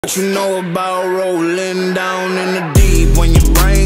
What you know about rolling down in the deep when your brain